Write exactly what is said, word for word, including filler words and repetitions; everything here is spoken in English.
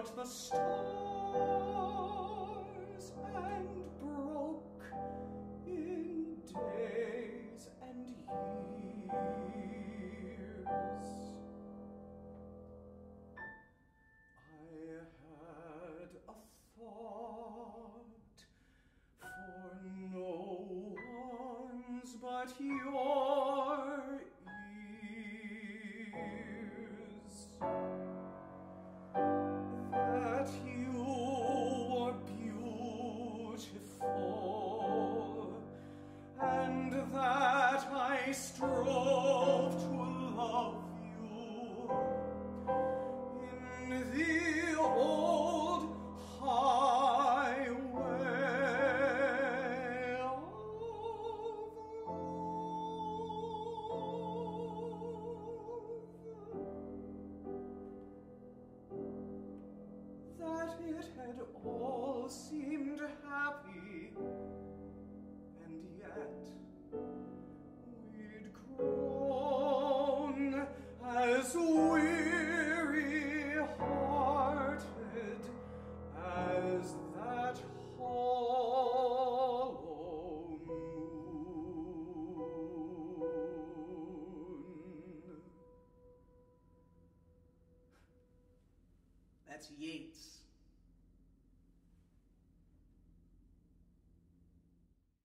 out the stars and broke in days and years. I had a thought for no one's but your ears, that you were beautiful, and that I strove to love you in the old highway of love, that it had all seemed happy, and yet we'd grown as weary-hearted as that hollow moon. That's Yeats.